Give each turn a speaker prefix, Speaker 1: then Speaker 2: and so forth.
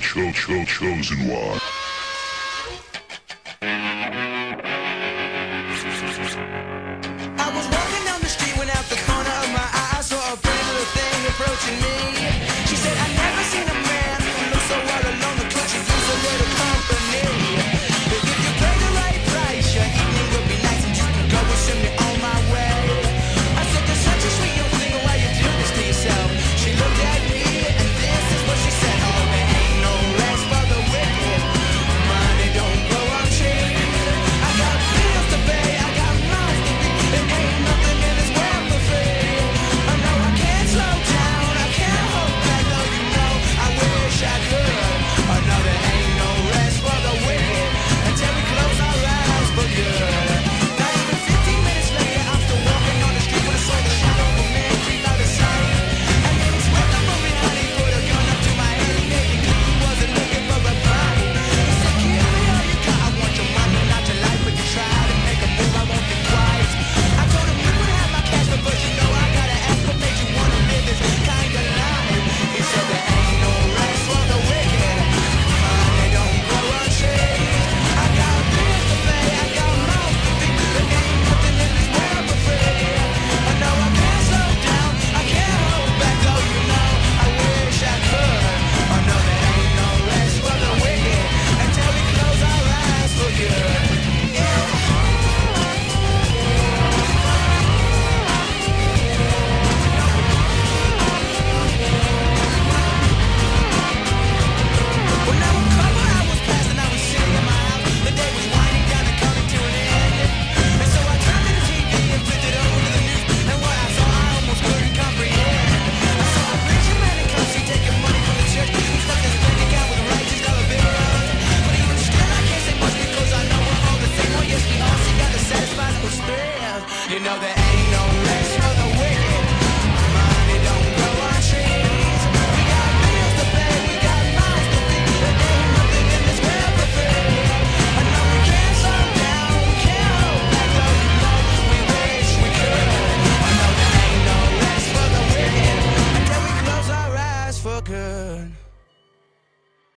Speaker 1: chosen one.
Speaker 2: I was walking down the street when out the corner of my eye I saw a pretty little thing approaching me. She said, I've never seen a man who looks so all alone and could you use a little company? If you pay the right price, your evening will be nice and you can go and send me on my way. I said, you're such a sweet young thing, why you do this to yourself? She looked at me and this is what she said. Oh, there ain't no rest for the wicked. Money don't grow on trees. I got bills to pay, I got mouths to feed. There ain't nothing in this world for free. I know I can't slow down, I can't hold back, though you know I wish I could. I know there ain't no rest for the wicked until we close our eyes for good. Not even 15 minutes later, I'm still walking on the street when I saw the shadow of a man creep out of sight. And then he swept up on me, honey, put a gun up to my head. He made it clear he wasn't looking for a fight. He said, give me all you got, I want your money, not your life. But you try to make a move, I won't think twice. I told him you would have my cash, but first you know I gotta ask what made you wanna live this kind of life. He said there ain't no rest for the wicked. Money don't grow on trees. I got bills to pay, I got mouths to feed. There ain't nothing in this world for free. I know I can't slow down, I can't hold back, though you know I wish I could. I know there ain't no rest for the wicked until we close our eyes for good. Well, now a couple hours passed and I was sitting in my house. The day was winding down and coming to an end. And so I turned to the TV and flipped it over to the news. And what I saw I almost couldn't comprehend. I saw a preacher man in custody taking money from the church. He stuck his bank account with righteous dollar bills. But even still I can't say much because I know we're all the same. Oh yes, we all seek out to satisfy those thrills. You know there ain't